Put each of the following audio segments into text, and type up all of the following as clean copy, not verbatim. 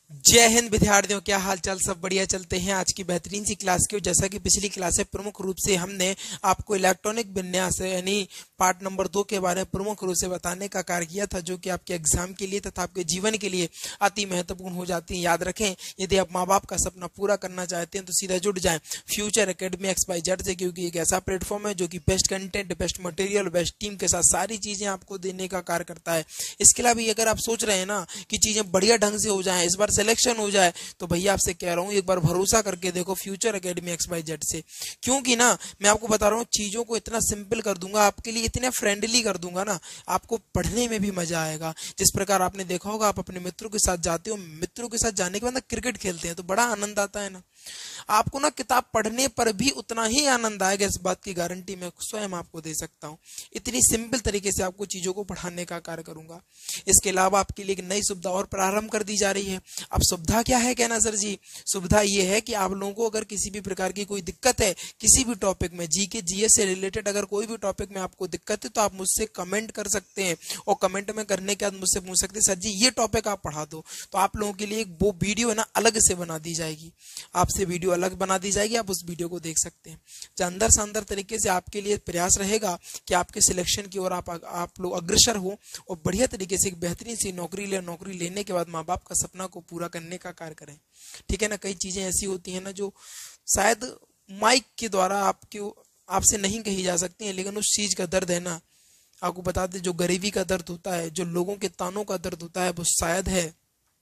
जय हिंद विद्यार्थियों, क्या हाल चाल। सब बढ़िया चलते हैं आज की बेहतरीन सी क्लास की। जैसा कि पिछली क्लास है प्रमुख रूप से हमने आपको इलेक्ट्रॉनिक विन्यास यानी पार्ट नंबर 2 के बारे में प्रमुख रूप से बताने का कार्य किया था, जो कि आपके एग्जाम के लिए तथा आपके जीवन के लिए अति महत्वपूर्ण हो जाती है। याद रखें, यदि आप माँ बाप का सपना पूरा करना चाहते हैं तो सीधा जुड़ जाएं फ्यूचर एकेडमी XYZ से, क्योंकि एक ऐसा प्लेटफॉर्म है जो कि best content, best material, best team के साथ सारी चीजें आपको देने का कार्य करता है। इसके अलावा भी अगर आप सोच रहे हैं ना कि चीजें बढ़िया ढंग से हो जाए, इस बार सिलेक्शन हो जाए, तो भैया आपसे कह रहा हूं एक बार भरोसा करके देखो फ्यूचर एकेडमी XYZ से। क्योंकि ना मैं आपको बता रहा हूं चीजों को इतना सिंपल कर दूंगा, आपके लिए इतने फ्रेंडली कर दूंगा ना, आपको पढ़ने में भी मजा आएगा। जिस प्रकार आपने देखा होगा, आप अपने मित्रों के साथ जाते हो, मित्रों के साथ जाने के बाद ना क्रिकेट खेलते हैं तो बड़ा आनंद आता है ना। आपको ना किताब पढ़ने पर भी उतना ही आनंद आएगा, इस बात की गारंटी मैं स्वयं आपको दे सकता हूं। इतनी सिंपल तरीके से आपको चीजों को पढ़ाने का कार्य करूंगा। इसके अलावा आपके लिए एक नई सुविधा और प्रारंभ कर दी जा रही है। अब सुविधा क्या है कहना सर जी? सुविधा यह है कि आप लोगों को अगर किसी भी प्रकार की कोई दिक्कत है, किसी भी टॉपिक में, जीके जीएस से रिलेटेड अगर कोई भी टॉपिक में आपको दिक्कत है, तो आप मुझसे कमेंट कर सकते हैं। और कमेंट में करने के बाद मुझसे पूछ सकते हैं, सर जी ये टॉपिक आप पढ़ा दो। तो आप लोगों के लिए एक वो वीडियो है ना अलग से बना दी जाएगी, आपसे वीडियो अलग बना दी जाएगी, आप उस वीडियो को देख सकते हैं। जानदार शानदार तरीके से आपके लिए प्रयास रहेगा कि आपके सिलेक्शन की ओर आप लोग अग्रसर हो और बढ़िया तरीके से एक बेहतरीन सी नौकरी लेने के बाद माँ बाप का सपना को पूरा करने का कार्य करें। ठीक है ना। कई चीजें ऐसी होती है ना जो शायद माइक के द्वारा आपसे नहीं कही जा सकती है, लेकिन उस चीज का दर्द है ना, आपको बता दें, जो गरीबी का दर्द होता है, जो लोगों के तानों का दर्द होता है, वो शायद है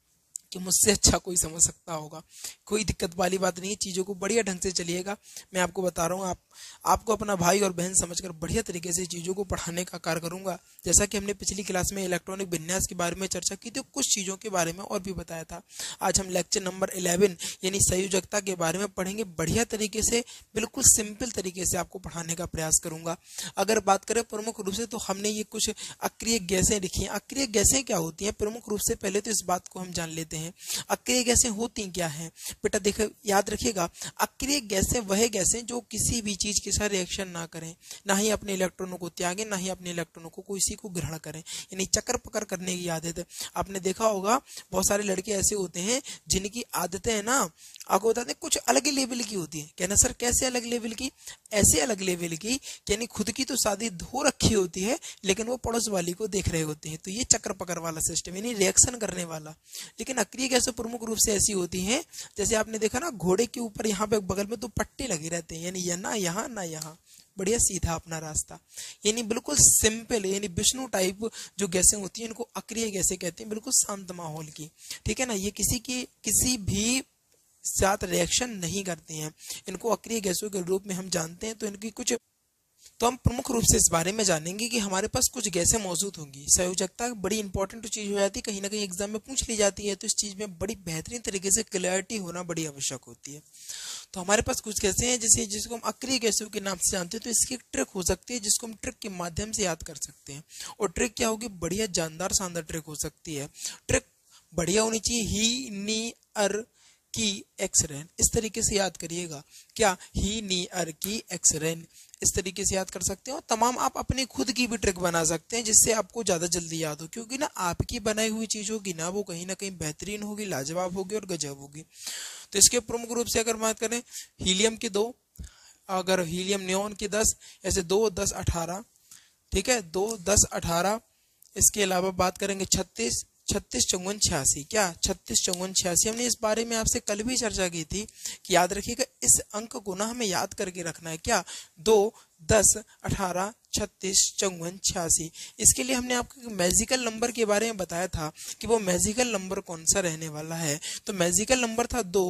कि मुझसे अच्छा कोई समझ सकता होगा। कोई दिक्कत वाली बात नहीं है, चीज़ों को बढ़िया ढंग से चलिएगा। मैं आपको बता रहा हूँ, आपको अपना भाई और बहन समझकर बढ़िया तरीके से चीज़ों को पढ़ाने का कार्य करूंगा। जैसा कि हमने पिछली क्लास में इलेक्ट्रॉनिक विन्यास के बारे में चर्चा की थी, कुछ चीज़ों के बारे में और भी बताया था। आज हम लेक्चर नंबर 11 यानी संयोजकता के बारे में पढ़ेंगे। बढ़िया तरीके से, बिल्कुल सिंपल तरीके से आपको पढ़ाने का प्रयास करूंगा। अगर बात करें प्रमुख रूप से, तो हमने ये कुछ अक्रिय गैसें लिखी हैं। अक्रिय गैसें क्या होती हैं प्रमुख रूप से? पहले तो इस बात को हम जान लेते हैं, अक्रिय गैसें होती क्या हैं। बेटा देखो, याद रखिएगा, अक्रिय गैसें वह गैसें जो किसी भी चीज के साथ रिएक्शन ना करें, ना ही अपने इलेक्ट्रॉनों को त्यागें, ना ही अपने इलेक्ट्रॉनों को किसी को ग्रहण करें, यानी चक्कर पकड़ करने की आदत है। आपने देखा होगा बहुत सारे लड़के ऐसे होते हैं जिनकी आदतें है ना, आपको बताते हैं, कुछ अलग लेवल की होती है। कहना सर कैसे अलग लेवल की? ऐसे अलग लेवल की, यानी खुद की तो शादी हो रखी होती है, लेकिन वो पड़ोस वाली को देख रहे होते हैं। तो ये चक्कर पकड़ वाला सिस्टम, यानी रिएक्शन करने वाला। लेकिन अक्रिय गैसें प्रमुख रूप से ऐसी होती हैं, जैसे आपने देखा ना, घोड़े के ऊपर यहाँ पे बगल में 2 पट्टे लगे रहते हैं, यानी ना यहाँ ना यहाँ, बढ़िया सीधा अपना रास्ता, यानी बिल्कुल सिंपल, यानी विष्णु टाइप जो गैसें होती हैं, इनको अक्रिय गैसें कहते हैं, बिल्कुल शांत माहौल की। ठीक है ना। ये किसी भी साथ रिएक्शन नहीं करती हैं, इनको अक्रिय गैसों के रूप में हम जानते हैं। तो इनकी कुछ, तो हम प्रमुख रूप से इस बारे में जानेंगे कि हमारे पास कुछ गैसें मौजूद होंगी। संयोजकता बड़ी इंपॉर्टेंट चीज हो जाती है, कहीं ना कहीं एग्जाम में पूछ ली जाती है, तो इस चीज में बड़ी बेहतरीन तरीके से क्लैरिटी होना बड़ी आवश्यक होती है। तो हमारे पास कुछ गैसें हैं जैसे जिसको हम अक्रिय गैसों के नाम से जानते हैं। तो इसकी एक ट्रिक हो सकती है जिसको हम ट्रिक के माध्यम से याद कर सकते हैं। और ट्रिक क्या होगी? बढ़िया जानदार शानदार ट्रिक हो सकती है। ट्रिक बढ़िया होनी चाहिए, ही नी अर की एक्सरेन, इस तरीके से याद करिएगा। क्या? ही नी अर की एक्सरेन, इस तरीके से याद कर सकते हो। तमाम आप अपनी खुद की भी ट्रिक बना सकते हैं जिससे आपको ज्यादा जल्दी याद हो, क्योंकि ना आपकी बनाई हुई चीज होगी ना, वो कहीं ना कहीं बेहतरीन होगी, लाजवाब होगी और गजब होगी। तो इसके प्रमुख रूप से अगर बात करें, हीलियम की 2, अगर हीलियम नियोन की 10, ऐसे 2 10 18, ठीक है, 2 10 18। इसके अलावा बात करेंगे 36 36 54 86। क्या? 36 54 86। हमने इस बारे में आपसे कल भी चर्चा की थी कि याद रखिएगा इस अंक को ना हमें याद करके रखना है। क्या? 2 10 18 36 54 86। इसके लिए हमने आपको मैजिकल नंबर के बारे में बताया था कि वो मैजिकल नंबर कौन सा रहने वाला है। तो मैजिकल नंबर था 2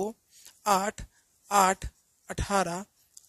8 8 18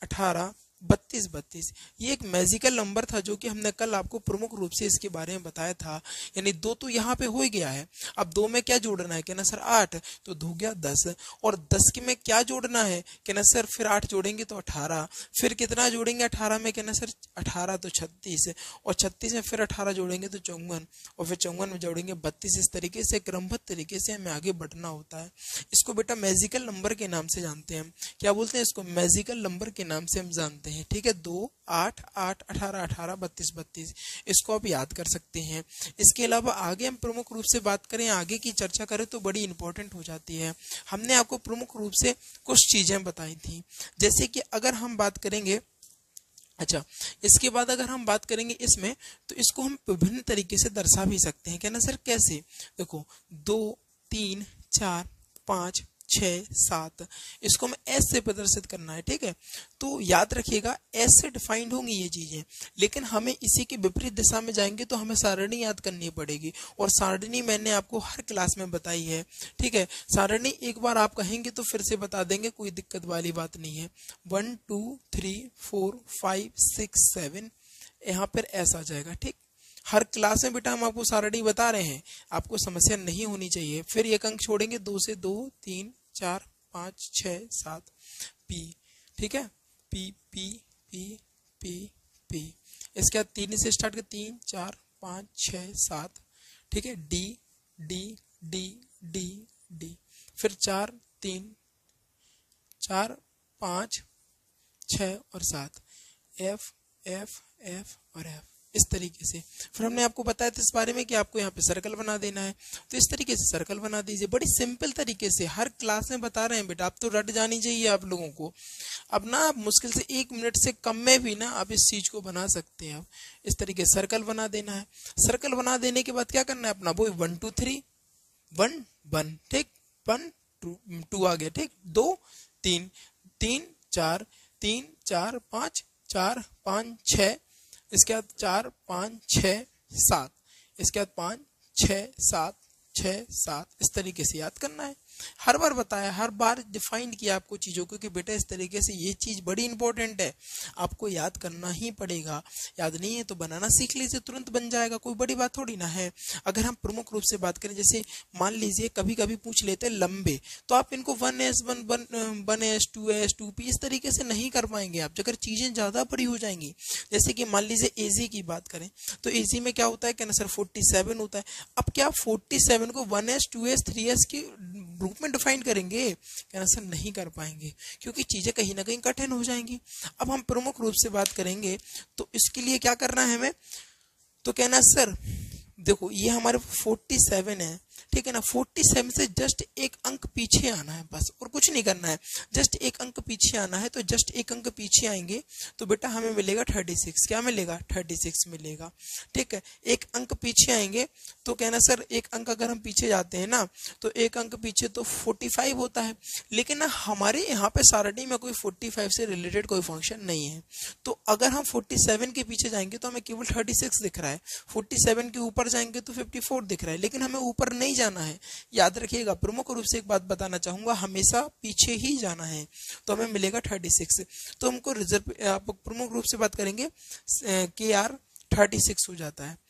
18 32 32। ये एक मैजिकल नंबर था जो कि हमने कल आपको प्रमुख रूप से इसके बारे में बताया था। यानी 2 तो यहाँ पे हो ही गया है, अब 2 में क्या जोड़ना है? कहना सर 8, तो हो गया 10। और 10 के में क्या जोड़ना है? कहना सर फिर 8 जोड़ेंगे तो 18, फिर कितना जोड़ेंगे 18 में? कहना सर 18 तो 36, और 36 में फिर 18 जोड़ेंगे तो 54, और फिर 54 में जोड़ेंगे 32। इस तरीके से क्रमबद्ध तरीके से हमें आगे बढ़ना होता है। इसको बेटा मैजिकल नंबर के नाम से जानते हैं हम। क्या बोलते हैं इसको? मैजिकल नंबर के नाम से हम जानते हैं। जाते हैं, ठीक है। 2 8 8 18 18 32 32, इसको आप याद कर सकते हैं। इसके अलावा आगे हम प्रमुख रूप से बात करें, आगे की चर्चा करें तो बड़ी इंपॉर्टेंट हो जाती है। हमने आपको प्रमुख रूप से कुछ चीजें बताई थी, जैसे कि अगर हम बात करेंगे, अच्छा, इसके बाद अगर हम बात करेंगे इसमें, तो इसको हम विभिन्न तरीके से दर्शा भी सकते हैं। कहना सर कैसे? देखो 2 3 4 5 6 7, इसको हमें एस से प्रदर्शित करना है, ठीक है। तो याद रखिएगा एस से डिफाइंड होंगी ये चीजें, लेकिन हमें इसी के विपरीत दिशा में जाएंगे तो हमें सारणी याद करनी पड़ेगी, और सारणी मैंने आपको हर क्लास में बताई है, ठीक है। सारणी एक बार आप कहेंगे तो फिर से बता देंगे, कोई दिक्कत वाली बात नहीं है। 1 2 3 4 5 6 7, यहाँ पर एस आ जाएगा, ठीक। हर क्लास में बेटा हम आपको सारणी बता रहे हैं, आपको समस्या नहीं होनी चाहिए। फिर एक अंक छोड़ेंगे, 2 से 2 3 4 5 6 7, पी, ठीक है। P P P P P, इसके बाद 3 से स्टार्ट कर, 3 4 5 6 7, ठीक है। D D D D D, फिर 4 3 4 5 6 और 7, एफ एफ एफ और एफ, इस तरीके से। फिर हमने आपको बताया था इस बारे में कि आपको यहाँ पे सर्कल बना देना है, तो इस तरीके से सर्कल बना दीजिए, बड़ी सिंपल तरीके से हर क्लास में बता रहे हैं बेटा, आप तो रट जानी चाहिए आप लोगों को। अब ना आप मुश्किल से 1 मिनट से कम में भी ना आप इस चीज को बना सकते हैं। अब इस तरीके से सर्कल बना देना है। सर्कल बना देने के बाद क्या करना है अपना, वो 1 2 3 1 1, ठीक, 1 2 आ गया, ठीक, 2 3 3 4 3 4 5 4 5 6, इसके बाद 4 5 6 7, इसके बाद 5 6 7 6 7, इस तरीके से याद करना है। हर बार बताया, हर बार डिफाइन किया आपको चीजों को कि बेटा इस तरीके से ये चीज बड़ी इंपॉर्टेंट है, आपको याद करना ही पड़ेगा। याद नहीं है तो बनाना सीख लीजिए, तुरंत बन जाएगा, कोई बड़ी बात थोड़ी ना है। अगर हम प्रमुख रूप से बात करें, जैसे मान लीजिए कभी कभी पूछ लेते हैं लंबे, तो आप इनको 1s 1s 2s 2p इस तरीके से नहीं कर पाएंगे आप, अगर चीजें ज्यादा बड़ी हो जाएंगी। जैसे कि मान लीजिए एजी की बात करें, तो एजी में क्या होता है, कहना सर 47 होता है। अब क्या 47 को 1s 2s 3s की रूप में डिफाइन करेंगे? कहना सर नहीं कर पाएंगे, क्योंकि चीजें कहीं ना कहीं कठिन हो जाएंगी। अब हम प्रमुख रूप से बात करेंगे, तो इसके लिए क्या करना है हमें, तो कहना सर देखो ये हमारे 47 है, ठीक है ना। 47 से जस्ट एक अंक पीछे आना है बस, और कुछ नहीं करना है, जस्ट एक अंक पीछे आना है। तो जस्ट एक अंक पीछे आएंगे तो बेटा हमें मिलेगा 36, क्या मिलेगा, 36 मिलेगा, ठीक है। एक अंक पीछे आएंगे तो कहना सर एक अंक अगर हम पीछे जाते हैं ना, तो एक अंक पीछे तो 45 होता है, लेकिन ना हमारे यहाँ पे सारणी में कोई 45 से रिलेटेड कोई फंक्शन नहीं है। तो अगर हम 47 के पीछे जाएंगे तो हमें केवल 36 दिख रहा है, 47 के ऊपर जाएंगे तो 54 दिख रहा है, लेकिन हमें ऊपर नहीं जाना है। याद रखिएगा, प्रमुख रूप से एक बात बताना चाहूंगा, हमेशा पीछे ही जाना है, तो हमें मिलेगा 36। तो हमको रिजर्व प्रमुख रूप से बात करेंगे, KR 36 हो जाता है,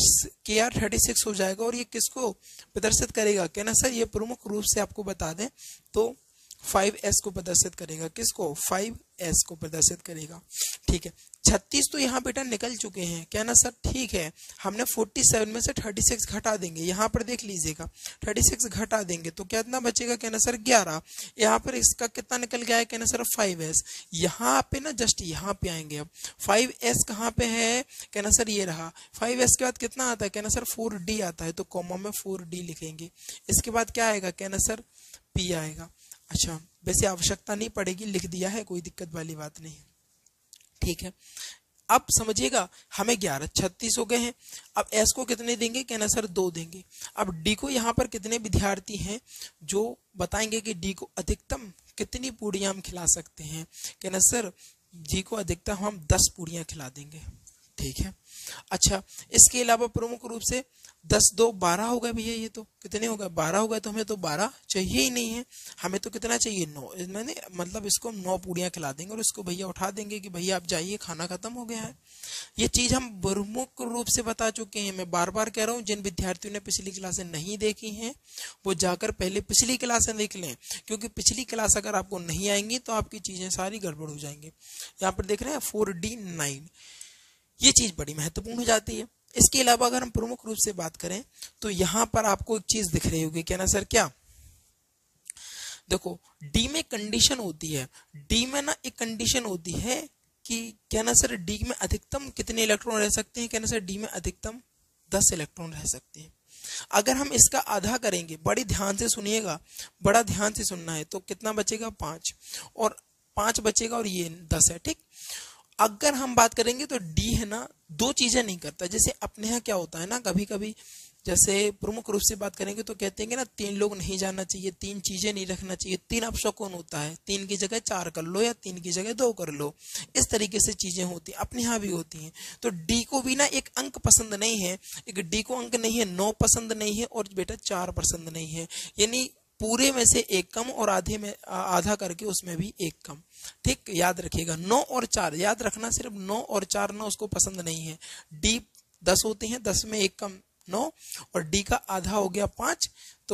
KR 36 हो जाएगा। और ये किसको प्रदर्शित करेगा, कहना सर ये प्रमुख रूप से आपको बता दें तो 5s को प्रदर्शित करेगा, किसको, 5s को प्रदर्शित करेगा, ठीक है। 36 तो यहाँ बेटा निकल चुके हैं, कहना सर ठीक है, हमने 47 में से 36 घटा देंगे, यहाँ पर देख लीजिएगा 36 घटा देंगे तो कितना बचेगा, कहना सर 11। यहाँ पर इसका कितना निकल गया है, कहना सर 5s। यहाँ पे ना जस्ट यहाँ पे आएंगे, अब 5s कहाँ पे है, कहना सर ये रहा। 5s के बाद कितना आता है, कहना सर 4d आता है, तो कॉमा में 4d लिखेंगे। इसके बाद क्या आएगा, कहना सर p आएगा। अच्छा, वैसे आवश्यकता नहीं पड़ेगी, लिख दिया है, कोई दिक्कत वाली बात नहीं, ठीक है। अब समझिएगा हमें 11 36 हो गए हैं। अब एस को कितने देंगे, कहना सर 2 देंगे। अब डी को यहाँ पर कितने विद्यार्थी हैं जो बताएंगे कि डी को अधिकतम कितनी पूड़ियां हम खिला सकते हैं, कहना सर डी को अधिकतम हम 10 पूड़ियां खिला देंगे, ठीक है। अच्छा, इसके अलावा प्रमुख रूप से 10 2 12 हो गए भैया, ये तो कितने हो गए, 12 हो गए, तो हमें तो 12 चाहिए ही नहीं है, हमें तो कितना चाहिए, 9। मैंने मतलब इसको हम 9 पूड़ियां खिला देंगे और इसको भैया उठा देंगे कि भैया आप जाइए, खाना खत्म हो गया है। ये चीज हम प्रमुख रूप से बता चुके हैं। मैं बार बार कह रहा हूँ, जिन विद्यार्थियों ने पिछली क्लासें नहीं देखी हैं वो जाकर पहले पिछली क्लासें देख लें, क्योंकि पिछली क्लास अगर आपको नहीं आएंगी तो आपकी चीजें सारी गड़बड़ हो जाएंगी। यहाँ पर देख रहे हैं 4D9, ये चीज बड़ी महत्वपूर्ण हो जाती है। इसके अलावा अगर हम प्रमुख रूप से बात करें तो यहां पर आपको एक चीज दिख रही होगी, कहना सर क्या, देखो डी में कंडीशन होती है, डी में ना एक कंडीशन होती है कि क्या ना सर डी में अधिकतम कितने इलेक्ट्रॉन रह सकते हैं, क्या ना सर डी में अधिकतम 10 इलेक्ट्रॉन रह सकते हैं। अगर हम इसका आधा करेंगे, बड़ी ध्यान से सुनिएगा, बड़ा ध्यान से सुनना है, तो कितना बचेगा 5 और 5 बचेगा और ये 10 है, ठीक। अगर हम बात करेंगे तो डी है ना दो चीजें नहीं करता। जैसे अपने यहाँ क्या होता है ना, कभी कभी जैसे प्रमुख रूप से बात करेंगे तो कहते हैं कि ना 3 लोग नहीं जाना चाहिए, 3 चीजें नहीं रखना चाहिए, 3 अपशकुन होता है, 3 की जगह 4 कर लो या 3 की जगह 2 कर लो, इस तरीके से चीजें होती हैं, अपने यहाँ भी होती हैं। तो डी को भी ना एक अंक पसंद नहीं है, एक डी को अंक नहीं है, 9 पसंद नहीं है और बेटा 4 पसंद नहीं है, यानी पूरे में से एक कम और आधे में आधा करके उसमें भी एक कम, ठीक। याद रखिएगा 9 और 4 याद रखना, सिर्फ 9 और 4 ना उसको पसंद नहीं है। डी 10 होते हैं, 10 में एक कम 9 और डी का आधा हो गया 5, तो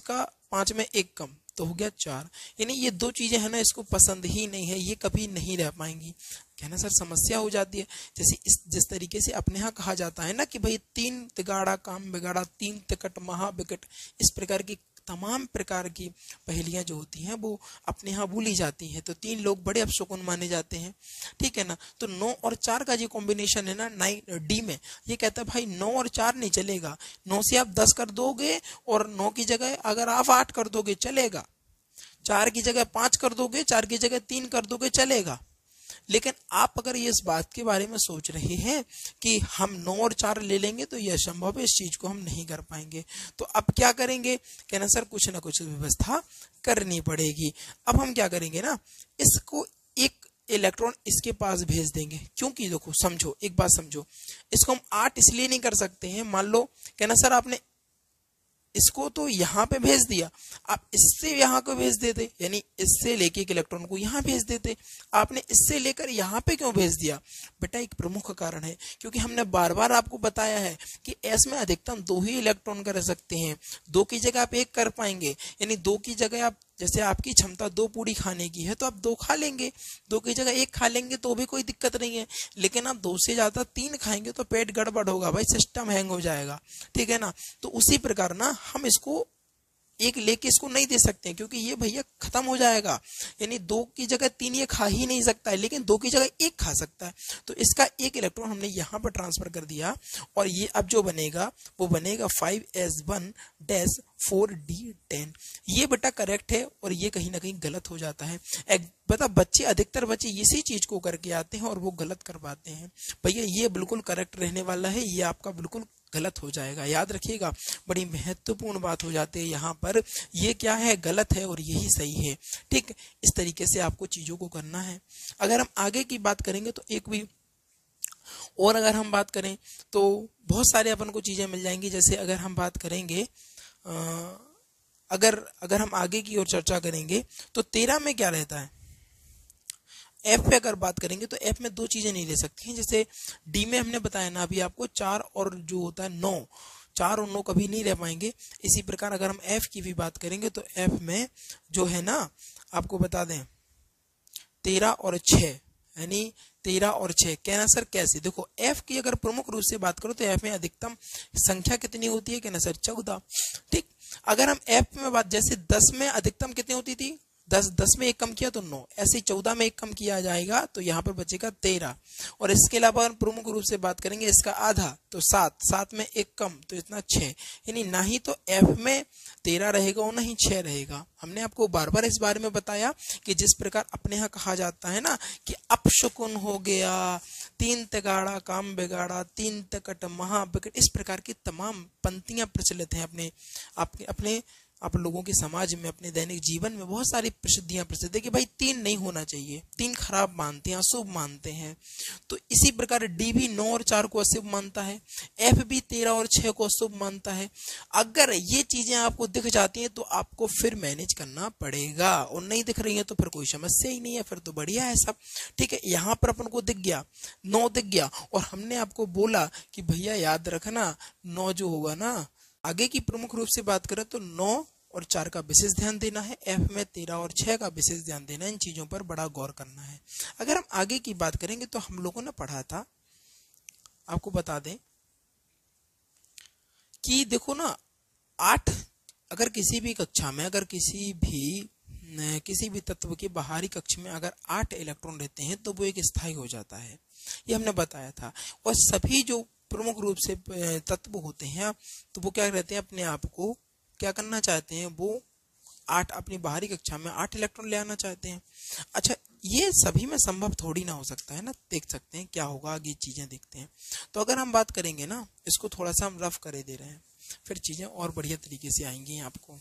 5 में एक कम तो हो गया 4, यानी ये दो चीजें है ना इसको पसंद ही नहीं है, ये कभी नहीं रह पाएंगी। कहना सर समस्या हो जाती है। जैसे जिस तरीके से अपने यहाँ कहा जाता है ना कि भाई 3 तिगाड़ा काम बिगाड़ा, 3 तिकट महा बिकट, इस प्रकार की तमाम प्रकार की पहेलियां जो होती हैं वो अपने यहाँ भूली जाती हैं। तो 3 लोग बड़े अपशकुन माने जाते हैं, ठीक है ना। तो 9 और 4 का जो कॉम्बिनेशन है ना डी में, ये कहता है भाई 9 और 4 नहीं चलेगा, 9 से आप 10 कर दोगे और 9 की जगह अगर आप 8 कर दोगे चलेगा, 4 की जगह 5 कर दोगे, 4 की जगह 3 कर दोगे चलेगा। लेकिन आप अगर ये इस बात के बारे में सोच रहे हैं कि हम 9 और 4 ले लेंगे तो यह असंभव है, इस चीज को हम नहीं कर पाएंगे। तो अब क्या करेंगे, कहना सर कुछ ना कुछ व्यवस्था करनी पड़ेगी। अब हम क्या करेंगे ना, इसको एक इलेक्ट्रॉन इसके पास भेज देंगे, क्योंकि देखो समझो एक बात समझो, इसको हम 8 इसलिए नहीं कर सकते हैं, मान लो कहना सर आपने इसको तो यहाँ पे भेज दिया, आप इससे यहाँ को भेज देते, यानी इससे लेके एक इलेक्ट्रॉन को यहाँ भेज देते, आपने इससे लेकर यहाँ पे क्यों भेज दिया? बेटा एक प्रमुख कारण है, क्योंकि हमने बार बार आपको बताया है कि एस में अधिकतम 2 ही इलेक्ट्रॉन कर सकते हैं, 2 की जगह आप 1 कर पाएंगे, यानी 2 की जगह आप जैसे आपकी क्षमता 2 पूड़ी खाने की है तो आप 2 खा लेंगे, 2 की जगह 1 खा लेंगे तो भी कोई दिक्कत नहीं है। लेकिन आप 2 से ज्यादा 3 खाएंगे तो पेट गड़बड़ होगा भाई, सिस्टम हैंग हो जाएगा, ठीक है ना। तो उसी प्रकार ना हम इसको एक लेके इसको नहीं दे सकते हैं, क्योंकि ये भैया खत्म हो जाएगा, यानी 2 की जगह 3 ये खा ही नहीं सकता है, लेकिन 2 की जगह 1 खा सकता है। तो इसका एक इलेक्ट्रॉन हमने यहाँ पर ट्रांसफर कर दिया और ये अब जो बनेगा वो बनेगा 5s1-4d10। ये बेटा करेक्ट है और ये कहीं ना कहीं गलत हो जाता है। बता बच्चे अधिकतर बच्चे इसी चीज को करके आते हैं और वो गलत कर पाते हैं। भैया ये बिल्कुल करेक्ट रहने वाला है, ये आपका बिल्कुल गलत हो जाएगा, याद रखिएगा। बड़ी महत्वपूर्ण बात हो जाती है यहाँ पर, ये क्या है गलत है और यही सही है, ठीक। इस तरीके से आपको चीजों को करना है। अगर हम आगे की बात करेंगे तो एक भी और अगर हम बात करें तो बहुत सारे अपन को चीजें मिल जाएंगी। जैसे अगर हम बात करेंगे अगर हम आगे की ओर चर्चा करेंगे तो 13 में क्या रहता है, एफ पे अगर बात करेंगे तो एफ में 2 चीजें नहीं ले सकती हैं। जैसे डी में हमने बताया ना अभी आपको 4 और जो होता है 9, 4 और 9 कभी नहीं रह पाएंगे। इसी प्रकार अगर हम एफ की भी बात करेंगे तो एफ में जो है ना आपको बता दें 13 और 6, यानी 13 और 6। कहना सर कैसे, देखो एफ की अगर प्रमुख रूप से बात करो तो एफ में अधिकतम संख्या कितनी होती है, कहना सर 14, ठीक। अगर हम एफ में बात, जैसे 10 में अधिकतम कितनी होती थी, 10 में 1 कम किया तो 9, ऐसे ही 14 में 1 कम किया जाएगा तो यहाँ पर बचेगा 13। और इसके अलावा प्रमुख रूप से बात करेंगे इसका आधा तो 7 में 1 कम तो इतना 6, यानी ना ही तो एफ में 13 रहेगा और ना ही 6 रहेगा। हमने आपको बार बार इस बारे में बताया कि जिस प्रकार अपने यहाँ कहा जाता है ना कि अपशकुन हो गया, 3 तिगाड़ा काम बिगाड़ा, 3 तिकट महा बिकट, इस प्रकार की तमाम पंक्तियां प्रचलित हैं अपने आप लोगों के समाज में, अपने दैनिक जीवन में बहुत सारी प्रसिद्धियां प्रसिद्ध है कि भाई 3 नहीं होना चाहिए, 3 खराब मानते हैं, अशुभ मानते हैं। तो इसी प्रकार डी भी 9 और 4 को अशुभ मानता है, एफ भी 13 और 6 को अशुभ मानता है। अगर ये चीजें आपको दिख जाती हैं तो आपको फिर मैनेज करना पड़ेगा, और नहीं दिख रही है तो फिर कोई समस्या ही नहीं है, फिर तो बढ़िया है सब, ठीक है। यहाँ पर अपन को दिख गया 9 दिख गया और हमने आपको बोला कि भैया याद रखना 9 जो होगा ना, आगे की प्रमुख रूप से बात करें तो 9 और 4 का विशेष ध्यान देना है, एफ में 13 और 6 का विशेष ध्यान देना है, इन चीजों पर बड़ा गौर करना है। अगर हम आगे की बात करेंगे तो हम लोगों ने पढ़ा था, आपको बता दें कि देखो ना 8, अगर किसी भी कक्षा में अगर किसी भी किसी भी तत्व के बाहरी कक्ष में अगर 8 इलेक्ट्रॉन रहते हैं तो वो एक स्थायी हो जाता है, ये हमने बताया था। और सभी जो प्रमुख रूप से तत्व होते हैं तो वो क्या रहते हैं, अपने आप को क्या करना चाहते हैं, वो 8 अपनी बाहरी कक्षा में 8 इलेक्ट्रॉन ले आना चाहते हैं। अच्छा, ये सभी में संभव थोड़ी ना हो सकता है ना, देख सकते हैं क्या होगा आगे, चीजें देखते हैं। तो अगर हम बात करेंगे ना, इसको थोड़ा सा हम रफ करे दे रहे हैं, फिर चीजें और बढ़िया तरीके से आएंगी आपको।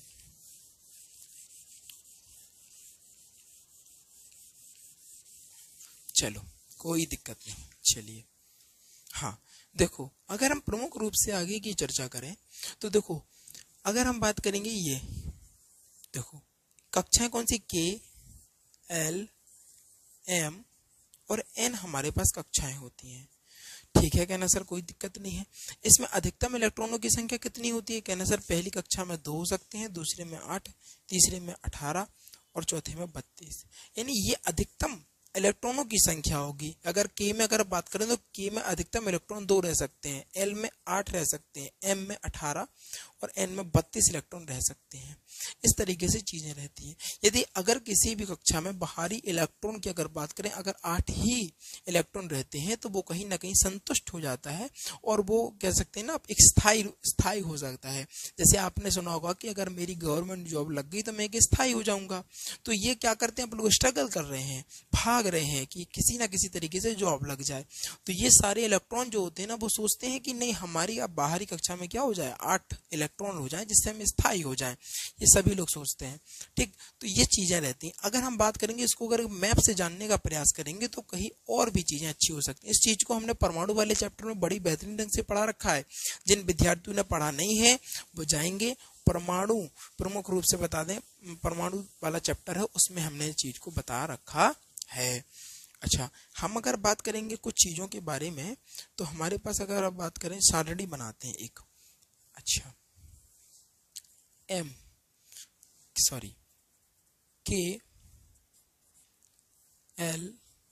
चलो कोई दिक्कत नहीं, चलिए। हाँ देखो, अगर हम प्रमुख रूप से आगे की चर्चा करें तो देखो, अगर हम बात करेंगे ये देखो, कक्षाएं कौन सी, के, एल, एम और एन हमारे पास कक्षाएं होती हैं। ठीक है कहना सर, कोई दिक्कत नहीं है। इसमें अधिकतम इलेक्ट्रॉनों की संख्या कितनी होती है, कहना सर पहली कक्षा में 2 हो सकते हैं, दूसरे में 8, तीसरे में 18 और चौथे में 32। यानी ये अधिकतम इलेक्ट्रॉनों की संख्या होगी। अगर के में अगर बात करें तो के में अधिकतम इलेक्ट्रॉन 2 रह सकते हैं, एल में 8 रह सकते हैं, एम में 18 और एन में 32 इलेक्ट्रॉन रह सकते हैं। इस तरीके से चीजें रहती हैं। यदि अगर किसी भी कक्षा में बाहरी इलेक्ट्रॉन की अगर बात करें, अगर 8 ही इलेक्ट्रॉन रहते हैं तो वो कहीं ना कहीं संतुष्ट हो जाता है और वो कह सकते हैं ना एक स्थायी हो सकता है। जैसे आपने सुना होगा कि अगर मेरी गवर्नमेंट जॉब लग गई तो मैं एक स्थायी हो जाऊंगा। तो ये क्या करते हैं, आप लोग स्ट्रगल कर रहे हैं, भाग रहे हैं कि किसी ना किसी तरीके से जॉब लग जाए। तो ये सारे इलेक्ट्रॉन जो होते हैं ना, वो सोचते हैं कि नहीं हमारी अब बाहरी कक्षा में क्या हो जाए, 8 इलेक्ट्रॉन हो जाए जिससे हम स्थायी हो जाए, ये सभी लोग सोचते हैं। ठीक, तो ये चीजें रहती हैं। अगर हम बात करेंगे इसको, अगर मैप से जानने का प्रयास करेंगे तो कहीं और भी चीजें अच्छी हो सकती हैं। इस चीज को हमने परमाणु वाले चैप्टर में बड़ी बेहतरीन ढंग से पढ़ा रखा है। जिन विद्यार्थियों ने पढ़ा नहीं है वो जाएंगे, परमाणु प्रमुख रूप से बता दें, परमाणु वाला चैप्टर है, उसमें हमने इस चीज को बता रखा है। अच्छा, हम अगर बात करेंगे कुछ चीजों के बारे में तो हमारे पास अगर आप बात करें, सारणी बनाते हैं एक। अच्छा, के, एल,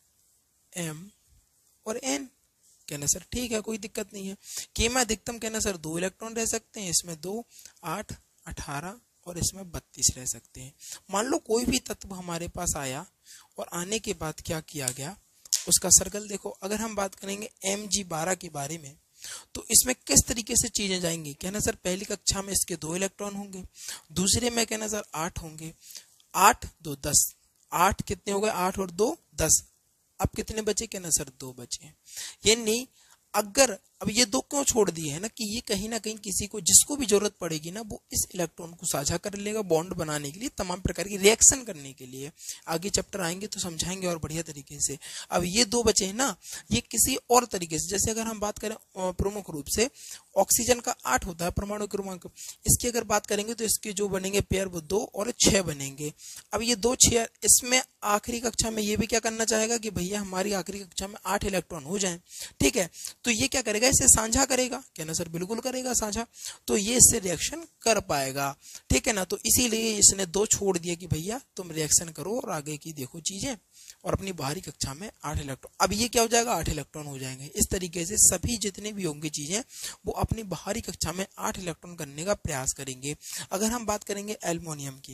एम और एन, कहना सर ठीक है कोई दिक्कत नहीं है। के में अधिकतम कहना सर 2 इलेक्ट्रॉन रह सकते हैं, इसमें 2, 8, 18 और इसमें 32 रह सकते हैं। मान लो कोई भी तत्व हमारे पास आया और आने के बाद क्या किया गया, उसका सर्कल देखो। अगर हम बात करेंगे Mg12 के बारे में तो इसमें किस तरीके से चीजें जाएंगी, कहना सर पहली कक्षा में इसके 2 इलेक्ट्रॉन होंगे, दूसरे में कहना सर 8 होंगे, 8 2 10, 8 कितने हो गए, 8 और 2 10, अब कितने बचे, कहना सर 2 बचे। ये नहीं, अगर अब ये 2 क्यों छोड़ दिए है ना, कि ये कहीं ना कहीं किसी को जिसको भी जरूरत पड़ेगी ना, वो इस इलेक्ट्रॉन को साझा कर लेगा बॉन्ड बनाने के लिए, तमाम प्रकार की रिएक्शन करने के लिए। आगे चैप्टर आएंगे तो समझाएंगे और बढ़िया तरीके से। अब ये 2 बचे हैं ना, ये किसी और तरीके से, जैसे अगर हम बात करें प्रमुख रूप से ऑक्सीजन का 8 होता है परमाणु क्रमांक, इसकी अगर बात करेंगे तो इसके जो बनेंगे पेयर वो 2 और 6 बनेंगे। अब ये 2 6, इसमें आखिरी कक्षा में ये भी क्या करना चाहेगा कि भैया हमारी आखिरी कक्षा में 8 इलेक्ट्रॉन हो जाए। ठीक है, तो ये क्या करेगा, इसे साझा करेगा, कहना सर बिल्कुल करेगा साझा, तो ये इससे रिएक्शन कर पाएगा। ठीक है ना, तो इसीलिए इसने 2 छोड़ दिया कि भैया तुम रिएक्शन करो और आगे की देखो चीजें, और अपनी बाहरी कक्षा में 8 इलेक्ट्रॉन, अब ये क्या हो जाएगा, 8 इलेक्ट्रॉन हो जाएंगे। इस तरीके से सभी जितने भी होंगे चीजें वो अपनी बाहरी कक्षा में 8 इलेक्ट्रॉन करने का प्रयास करेंगे। अगर हम बात करेंगे एल्युमिनियम की,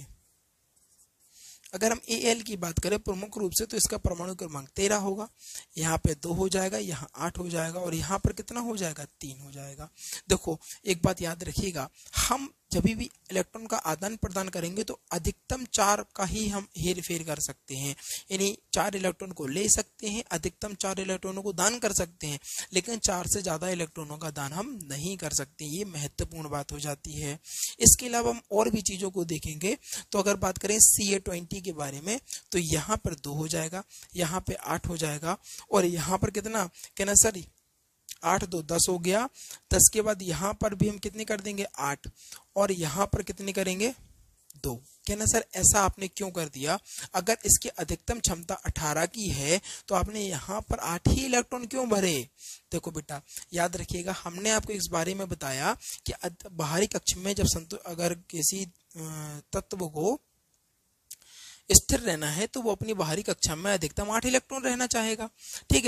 अगर हम Al की बात करें प्रमुख रूप से तो इसका परमाणु क्रमांक 13 होगा, यहाँ पे 2 हो जाएगा, यहाँ 8 हो जाएगा और यहाँ पर कितना हो जाएगा, 3 हो जाएगा। देखो एक बात याद रखिएगा, हम जब भी इलेक्ट्रॉन का आदान प्रदान करेंगे तो अधिकतम 4 का ही हम हेर फेर कर सकते हैं, यानी 4 इलेक्ट्रॉन को ले सकते हैं, अधिकतम 4 इलेक्ट्रॉनों को दान कर सकते हैं, लेकिन 4 से ज्यादा इलेक्ट्रॉनों का दान हम नहीं कर सकते। ये महत्वपूर्ण बात हो जाती है। इसके अलावा हम और भी चीजों को देखेंगे, तो अगर बात करें Ca20 के बारे में तो यहाँ पर 2 हो जाएगा, यहाँ पे 8 हो जाएगा और यहाँ पर कितना, कहना सर 8 2 10 हो गया, 10 के बाद यहाँ पर भी हम कितने कर देंगे, 8 और यहाँ पर कितने करेंगे, 2। कहना सर ऐसा आपने क्यों कर दिया, अगर इसकी अधिकतम क्षमता 18 की है तो आपने यहाँ पर 8 ही इलेक्ट्रॉन क्यों भरे। देखो बेटा याद रखिएगा, हमने आपको इस बारे में बताया कि बाहरी कक्ष में जब अगर किसी तत्व को स्थिर रहना है तो वो अपनी बाहरी कक्षा में अधिकतम 8 इलेक्ट्रॉन रहना चाहेगा। ठीक है,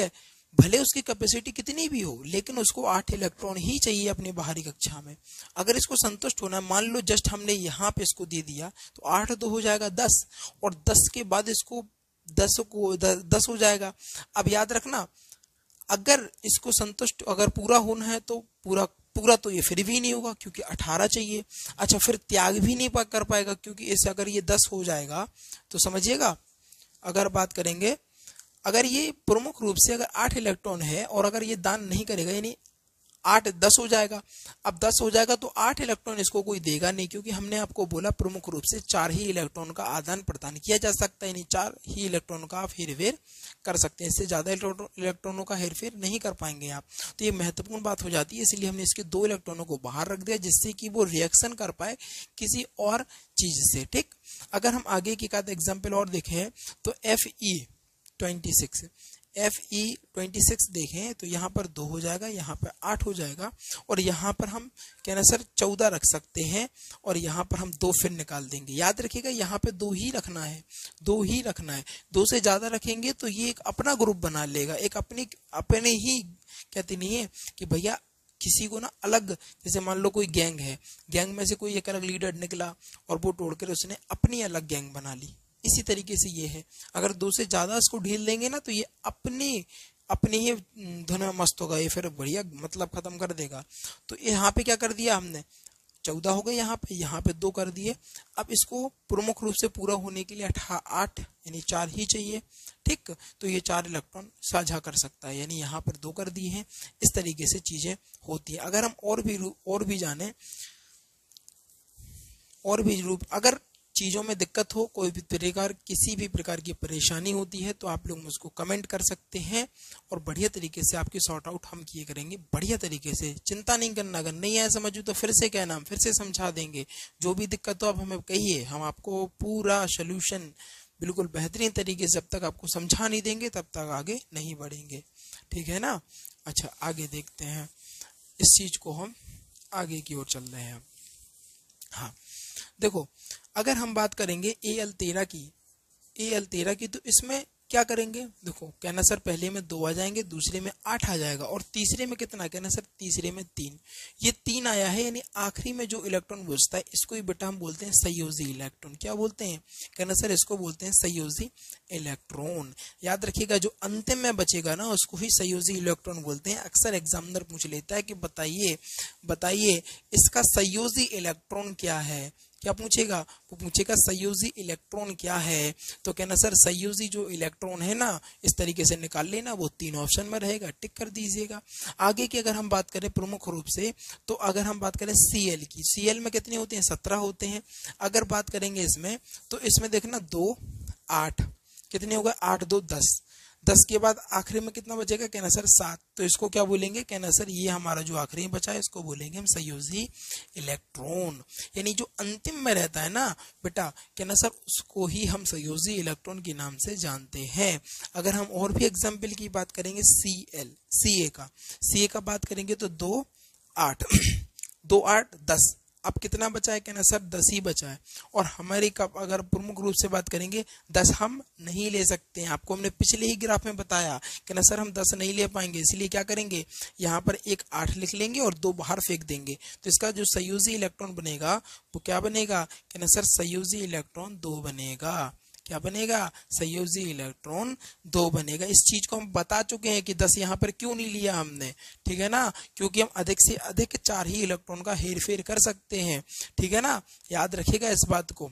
भले उसकी कैपेसिटी कितनी भी हो, लेकिन उसको 8 इलेक्ट्रॉन ही चाहिए अपनी बाहरी कक्षा में। अगर इसको संतुष्ट होना है, मान लो जस्ट हमने यहाँ पे इसको दे दिया, तो 8 तो हो जाएगा 10, और 10 के बाद इसको 10 हो जाएगा। अब याद रखना, अगर इसको संतुष्ट अगर पूरा होना है तो पूरा तो ये फिर भी नहीं होगा, क्योंकि 18 चाहिए। अच्छा, फिर त्याग भी नहीं कर पाएगा, क्योंकि इससे अगर ये 10 हो जाएगा तो समझिएगा, अगर बात करेंगे, अगर ये प्रमुख रूप से अगर 8 इलेक्ट्रॉन है और अगर ये दान नहीं करेगा, यानी 10 हो जाएगा। अब 10 हो जाएगा तो 8 इलेक्ट्रॉन इसको कोई देगा नहीं, क्योंकि हमने आपको बोला प्रमुख रूप से 4 ही इलेक्ट्रॉन का आदान प्रदान किया जा सकता है, यानी 4 ही इलेक्ट्रॉन का आप हेरफेर कर सकते हैं। इससे ज्यादा इलेक्ट्रॉनों का हेरफेर नहीं कर पाएंगे आप। तो ये महत्वपूर्ण बात हो जाती है, इसलिए हमने इसके 2 इलेक्ट्रॉनों को बाहर रख दिया, जिससे कि वो रिएक्शन कर पाए किसी और चीज से। ठीक, अगर हम आगे की एक एग्जाम्पल और देखें तो Fe26 देखें तो यहाँ पर 2 हो जाएगा, यहाँ पर 8 हो जाएगा, और यहाँ पर हम कहना सर 14 रख सकते हैं, और यहाँ पर हम 2 फिर निकाल देंगे। याद रखिएगा, यहाँ पे 2 ही रखना है, 2 ही रखना है। 2 से ज्यादा रखेंगे तो ये एक अपना ग्रुप बना लेगा, एक अपने ही कहते नहीं है कि भैया किसी को ना अलग, जैसे मान लो कोई गैंग है, गैंग में से कोई एक अलग लीडर निकला और वो तोड़कर उसने अपनी अलग गैंग बना ली। इसी तरीके से ये है, अगर 2 से ज्यादा इसको ढील देंगे ना तो ये अपनी ही धुन में मस्त होगा, ये फिर बढ़िया मतलब खत्म कर देगा। तो यहाँ पे क्या कर दिया हमने, 14 हो गए, यहाँ पे 2 कर दिए। अब इसको प्रमुख रूप से पूरा होने के लिए 8 यानी 4 ही चाहिए। ठीक, तो ये 4 इलेक्ट्रॉन साझा कर सकता है, यानी यहाँ पर 2 कर दिए हैं। इस तरीके से चीजें होती है। अगर हम और भी जाने, और भी रूप, अगर चीजों में दिक्कत हो, किसी भी प्रकार की परेशानी होती है, तो आप लोग मुझको कमेंट कर सकते हैं, और बढ़िया तरीके से आपकी सॉर्ट आउट हम किए करेंगे, बढ़िया तरीके से। चिंता नहीं करना, अगर नहीं आया समझो तो फिर से कहना, हम फिर से समझा देंगे। जो भी दिक्कत हो आप हमें कहिए, हम आपको पूरा सोल्यूशन बिल्कुल बेहतरीन तरीके से, जब तक आपको समझा नहीं देंगे तब तक आगे नहीं बढ़ेंगे। ठीक है ना। अच्छा, आगे देखते हैं, इस चीज को हम आगे की ओर चल रहे हैं। हाँ देखो, अगर हम बात करेंगे Al13 की, तो इसमें क्या करेंगे, देखो कहना सर पहले में 2 आ जाएंगे, दूसरे में 8 आ जाएगा, और तीसरे में कितना, कहना सर तीसरे में 3। ये 3 आया है, यानी आखिरी में जो इलेक्ट्रॉन बचता है इसको ही बेटा हम बोलते हैं संयोजी इलेक्ट्रॉन। क्या बोलते हैं, कहना सर इसको बोलते हैं संयोजी इलेक्ट्रॉन। याद रखिएगा, जो अंतिम में बचेगा ना उसको ही संयोजी इलेक्ट्रॉन बोलते हैं। अक्सर एग्जामिनर पूछ लेता है कि बताइए इसका संयोजी इलेक्ट्रॉन क्या है। क्या पूछेगा, वो पूछेगा संयोजी इलेक्ट्रॉन क्या है। तो कहना सर संयोजी जो इलेक्ट्रॉन है ना, इस तरीके से निकाल लेना, वो 3 ऑप्शन में रहेगा, टिक कर दीजिएगा। आगे की अगर हम बात करें प्रमुख रूप से, तो अगर हम बात करें Cl की, Cl में कितने होते हैं, 17 होते हैं। अगर बात करेंगे इसमें, तो इसमें देखना 2 8 कितने हो गए, 8 2 10, 10 के बाद आखिरी में कितना बचेगा, कहना सर 7। तो इसको क्या बोलेंगे, कहना सर ये हमारा जो आखिरी में बचा है इसको बोलेंगे हम संयोजी इलेक्ट्रॉन। यानी जो अंतिम में रहता है ना बेटा, कहना सर उसको ही हम संयोजी इलेक्ट्रॉन के नाम से जानते हैं। अगर हम और भी एग्जाम्पल की बात करेंगे, Ca का बात करेंगे तो 2 8 2 8 10, अब कितना बचा है, कहना सर 10 ही बचा है। और हमारी अगर प्रमुख रूप से बात करेंगे, 10 हम नहीं ले सकते हैं। आपको हमने पिछले ही ग्राफ में बताया, कहना सर हम 10 नहीं ले पाएंगे, इसलिए क्या करेंगे, यहाँ पर एक 8 लिख लेंगे और 2 बाहर फेंक देंगे। तो इसका जो संयोजी इलेक्ट्रॉन बनेगा वो क्या बनेगा, कहना सर संयोजी इलेक्ट्रॉन 2 बनेगा। क्या बनेगा, संयोजी इलेक्ट्रॉन 2 बनेगा। इस चीज को हम बता चुके हैं कि 10 यहाँ पर क्यों नहीं लिया हमने, ठीक है ना, क्योंकि हम अधिक से अधिक 4 ही इलेक्ट्रॉन का हेरफेर कर सकते हैं। ठीक है ना, याद रखिएगा इस बात को।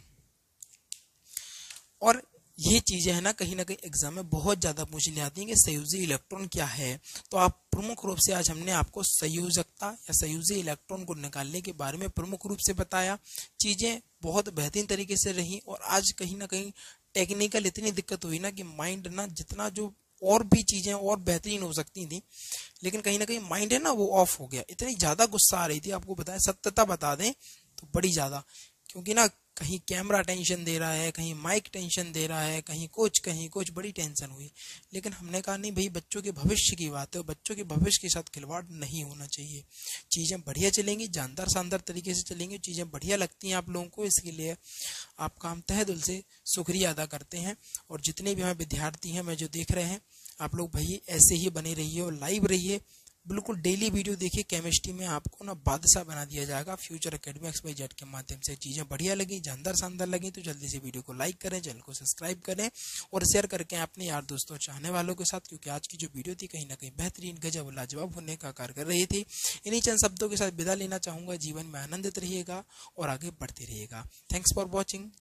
और ये चीजें है ना कहीं एग्जाम में बहुत ज्यादा पूछ ली जाती हैं कि संयोजी इलेक्ट्रॉन क्या है। तो आप प्रमुख रूप से आज हमने आपको संयोजकता या संयोजी इलेक्ट्रॉन को निकालने के बारे में प्रमुख रूप से बताया। चीजें बहुत बेहतरीन तरीके से रही, और आज कहीं ना कहीं टेक्निकल इतनी दिक्कत हुई ना कि माइंड ना, जितना जो और भी चीजें और बेहतरीन हो सकती थी, लेकिन कहीं ना कहीं माइंड है ना वो ऑफ हो गया। इतनी ज्यादा गुस्सा आ रही थी, आपको बताएं सत्यता बता दें तो बड़ी ज्यादा, क्योंकि ना कहीं कैमरा टेंशन दे रहा है, कहीं माइक टेंशन दे रहा है, कहीं कुछ बड़ी टेंशन हुई। लेकिन हमने कहा नहीं भाई, बच्चों के भविष्य की बात है, बच्चों के भविष्य के साथ खिलवाड़ नहीं होना चाहिए। चीजें बढ़िया चलेंगी, जानदार शानदार तरीके से चलेंगी, चीजें बढ़िया लगती हैं आप लोगों को, इसके लिए आपका हम तहे दिल से शुक्रिया अदा करते हैं। और जितने भी हमें विद्यार्थी हैं, मैं जो देख रहे हैं, आप लोग भाई ऐसे ही बने रहिए और लाइव रहिए, बिल्कुल डेली वीडियो देखिए। केमिस्ट्री में आपको ना बादशाह बना दिया जाएगा फ्यूचर एकेडमी XYZ के माध्यम से। चीज़ें बढ़िया लगी, जानदार शानदार लगी तो जल्दी से वीडियो को लाइक करें, चैनल को सब्सक्राइब करें और शेयर करके अपने यार दोस्तों चाहने वालों के साथ, क्योंकि आज की जो वीडियो थी कहीं ना कहीं बेहतरीन गजब लाजवाब होने का कार्य कर रही थी। इन्हीं चंद शब्दों के साथ विदा लेना चाहूँगा। जीवन में आनंदित रहिएगा और आगे बढ़ते रहिएगा। Thanks for watching.